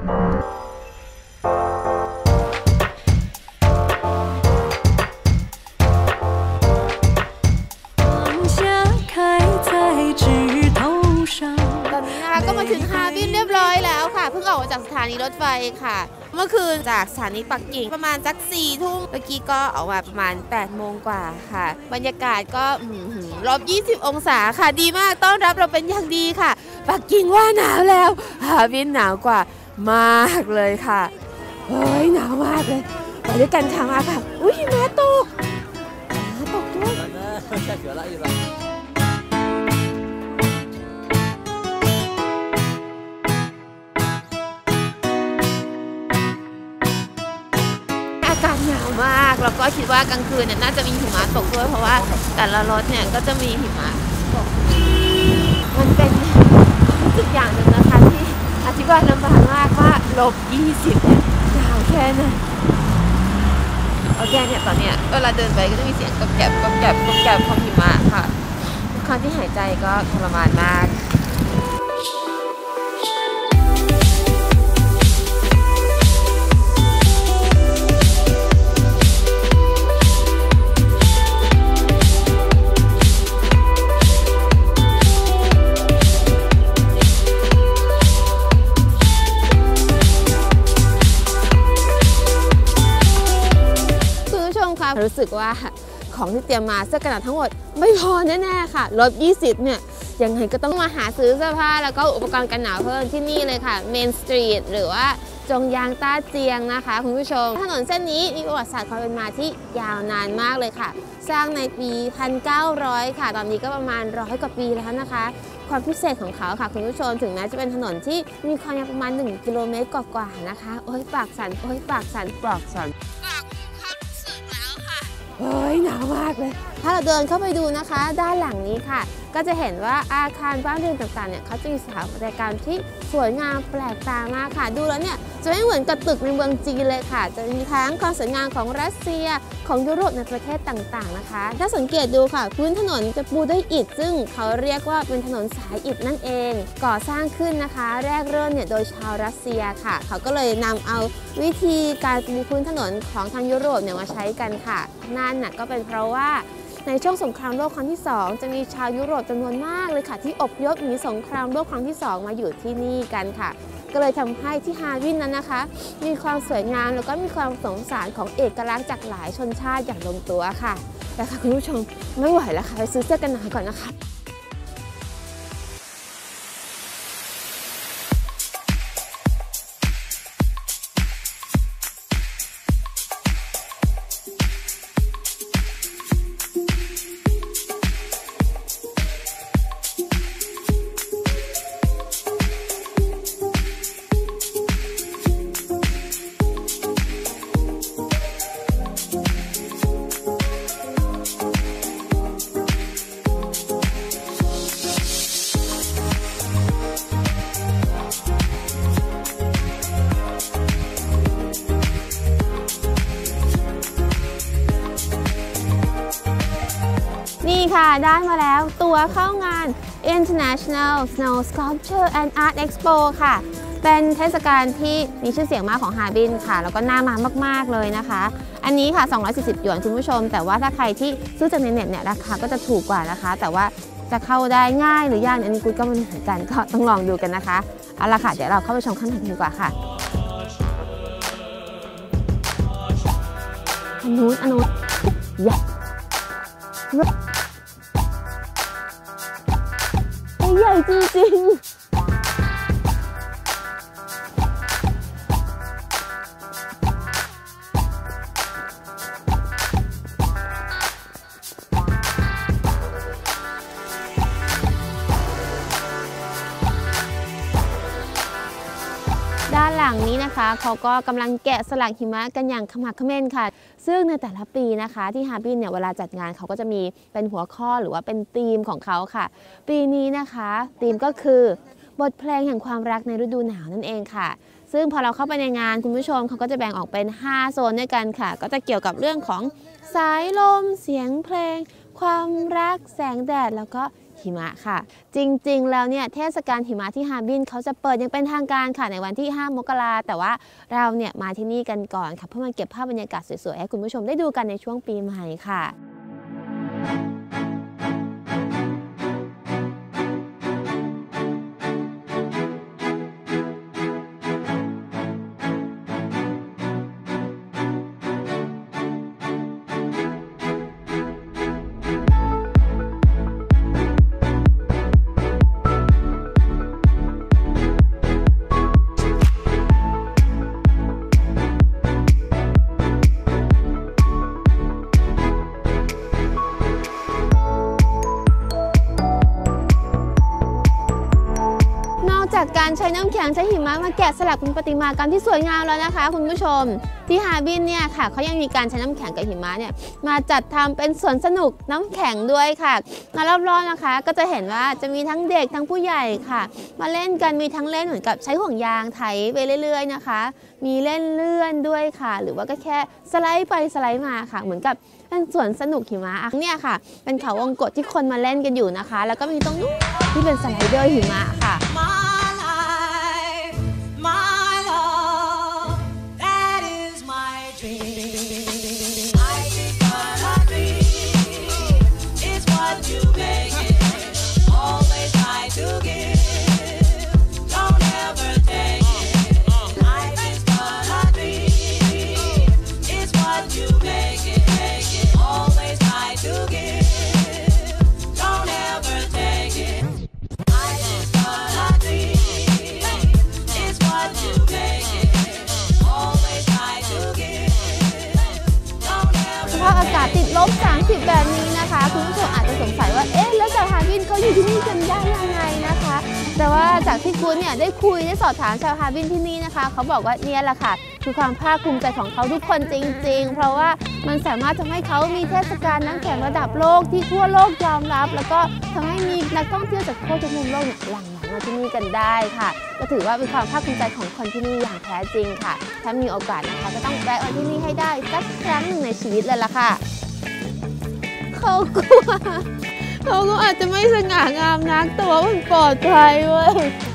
ตอนนี้นะคะก็มาถึงฮาร์บินเรียบร้อยแล้วค่ะเพิ่งออกมาจากสถานีรถไฟค่ะเมื่อคืนจากสถานีปักกิ่งประมาณสัก4 ทุ่มเมื่อกี้ก็ออกมาประมาณ8 โมงกว่าค่ะบรรยากาศก็ลบ20 องศาค่ะดีมากต้อนรับเราเป็นอย่างดีค่ะปักกิ่งว่าหนาวแล้วฮาร์บินหนาวกว่ามากเลยค่ะเฮ้ยหนาวมากเลยไปด้วยกันค่ะมาค่ะอุ้ยหิมะตกด้วยอากาศหนาวมากแล้วก็คิดว่ากลางคืนเนี่ยน่าจะมีหิมะตกด้วยเพราะว่าแต่ละรถเนี่ยก็จะมีหิมะตกมันเป็นรู้สึกอย่างหนึ่งนะคะที่อธิบายลำบากมากว่า-20เนี่ยหนาวแค่ไหนโอเคเนี่ยตอนเนี้ยเวลาเดินไปก็จะมีเสียงกรอบแกรบของหิมะค่ะทุกครั้งที่หายใจก็ทรมานมากรู้สึกว่าของที่เตรียมมาเสื้อกันหนาวทั้งหมดไม่พอแน่ๆค่ะ-20เนี่ยยังไงก็ต้องมาหาซื้อเสื้อผ้าแล้วก็อุปกรณ์กันหนาวเพิ่มที่นี่เลยค่ะ Main Street หรือว่าจงยางต้าเจียงนะคะคุณผู้ชมถนนเส้นนี้มีประวัติศาสตร์ความเป็นมาที่ยาวนานมากเลยค่ะสร้างในปี 1900 ค่ะตอนนี้ก็ประมาณ100 กว่าปีแล้วนะคะความพิเศษของเขาค่ะคุณผู้ชมถึงแม้จะเป็นถนนที่มีความยาวประมาณ1 กิโลเมตรกว่าๆนะคะโอ้ยปากสั่นโอ้ยปากสั่นปลอกสั่นเฮ้ยหนาวมากเลยถ้าเราเดินเข้าไปดูนะคะด้านหลังนี้ค่ะก็จะเห็นว่าอาคารบ้านเรือนต่างๆเนี่ยเขาจะมีสถาปัตยกรรมที่สวยงามแปลกตามากค่ะดูแล้วเนี่ยจะไม่เหมือนกับตึกในเมืองจีนเลยค่ะจะมีทั้งความสวยงามของรัสเซียของยุโรปในประเทศต่างๆนะคะถ้าสังเกตดูค่ะพื้นถนนจะปูด้วยอิฐซึ่งเขาเรียกว่าเป็นถนนสายอิฐนั่นเองก่อสร้างขึ้นนะคะแรกเริ่มเนี่ยโดยชาวรัสเซียค่ะเขาก็เลยนำเอาวิธีการปูพื้นถนนของทางยุโรปเนี่ยมาใช้กันค่ะนั่นน่ะก็เป็นเพราะว่าในช่วงสงครามโลกครั้งที่2จะมีชาวยุโรปจำนวนมากเลยค่ะที่อพยพหนีสงครามโลกครั้งที่2มาอยู่ที่นี่กันค่ะก็เลยทำให้ที่ฮาร์บินนั้นนะคะมีความสวยงามแล้วก็มีความผสมผสานของเอกลักษณ์จากหลายชนชาติอย่างลงตัวค่ะแต่ค่ะคุณผู้ชมไม่ไหวแล้วค่ะไปซื้อเสื้อกันหนาวก่อนนะคะนี่ค่ะได้มาแล้วตั๋วเข้างาน International Snow Sculpture and Art Expo ค่ะเป็นเทศกาลที่มีชื่อเสียงมากของฮาร์บินค่ะแล้วก็น่ามามากๆเลยนะคะอันนี้ค่ะ240 หยวนคุณผู้ชมแต่ว่าถ้าใครที่ซื้อจากในเน็ตเนี่ยราคาก็จะถูกกว่านะคะแต่ว่าจะเข้าได้ง่ายหรือยากอันนี้กูก็ไม่รู้เหมือนกันก็ต้องลองดูกันนะคะเอาล่ะค่ะเดี๋ยวเราเข้าไปชมข้างในดีกว่าค่ะอันนู้นใหญ่ใหญ่จริงๆด้านหลังนี้นะคะเขาก็กำลังแกะสลักหิมะกันอย่างขมักเขม้นค่ะซึ่งในแต่ละปีนะคะที่ฮาร์บินเนี่ยเวลาจัดงานเขาก็จะมีเป็นหัวข้อหรือว่าเป็นธีมของเขาค่ะปีนี้นะคะธีมก็คือบทเพลงแห่งความรักในฤดูหนาวนั่นเองค่ะซึ่งพอเราเข้าไปในงานคุณผู้ชมเขาก็จะแบ่งออกเป็น5 โซนด้วยกันค่ะก็จะเกี่ยวกับเรื่องของสายลมเสียงเพลงความรักแสงแดดแล้วก็หิมะค่ะจริงๆแล้วเนี่ยเทศกาลหิมะที่ฮาร์บินเขาจะเปิดยังเป็นทางการค่ะในวันที่5 มกราแต่ว่าเราเนี่ยมาที่นี่กันก่อนค่ะเพื่อมาเก็บภาพบรรยากาศสวยๆให้คุณผู้ชมได้ดูกันในช่วงปีใหม่ค่ะจากการใช้น้ำแข็งใช้หิมะมาแกะสลักเป็นประติมากรรมที่สวยงามแล้วนะคะคุณผู้ชมที่ฮาร์บินเนี่ยค่ะเขายังมีการใช้น้ำแข็งกับหิมะเนี่ยมาจัดทำเป็นสวนสนุกน้ำแข็งด้วยค่ะรอบๆนะคะก็จะเห็นว่าจะมีทั้งเด็กทั้งผู้ใหญ่ค่ะมาเล่นกันมีทั้งเล่นเหมือนกับใช้ห่วงยางไถไปเรื่อยๆนะคะมีเล่นเลื่อนด้วยค่ะหรือว่าก็แค่สไลด์ไปสไลด์มาค่ะเหมือนกับเป็นสวนสนุกหิมะเนี่ยค่ะเป็นเขาวงกตที่คนมาเล่นกันอยู่นะคะแล้วก็มีตรงนู้นที่เป็นสไลเดอร์หิมะค่ะอากาศติดลบ30แบบนี้นะคะคุณผู้ชมอาจจะสงสัยว่าเอ๊ะแล้วชาวฮาร์บินเขาอยู่ที่นี่กันได้ยังไงนะคะแต่ว่าจากที่คุณเนี่ยได้คุยได้สอบถามชาวฮาร์บินที่นี่นะคะเขาบอกว่าเนี่ยแหละค่ะคือความภาคภูมิใจของเขาทุกคนจริงๆเพราะว่ามันสามารถทำให้เขามีเทศกาลน้ำแข็งระดับโลกที่ทั่วโลกยอมรับแล้วก็ทำให้มีนักท่องเที่ยวจากทั่วทุกมุมโลกหลั่งไหลมาที่นี่กันได้ค่ะก็ถือว่าเป็นความภาคภูมิใจของคนที่นี่อย่างแท้จริงค่ะถ้ามีโอกาสนะคะก็ต้องแวะมาที่นี่ให้ได้สักครั้งหนึ่งในชีวิตเลยล่ะค่ะเขากลัวเขาก็อาจจะไม่สง่างามนักแต่ว่ามันปลอดภัยเว้ย